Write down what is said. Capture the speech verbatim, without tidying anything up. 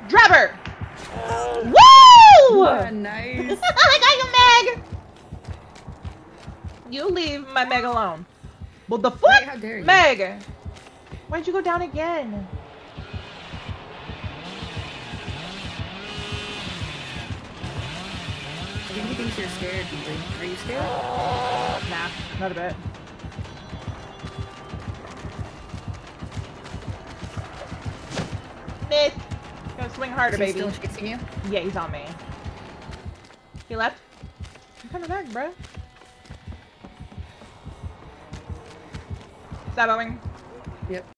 Driver! Woo! Yeah, nice. I got you, Meg! You leave my Meg alone. Well, the fuck? Wait, how dare you? Meg! Why'd you go down again? I think he thinks you're scared, Beasley. Are you scared? Nah, not a bit. Miss! Gotta swing harder, Is he baby. still chasing you? Yeah, he's on me. He left? I'm coming back, bro. Saboing. Yep.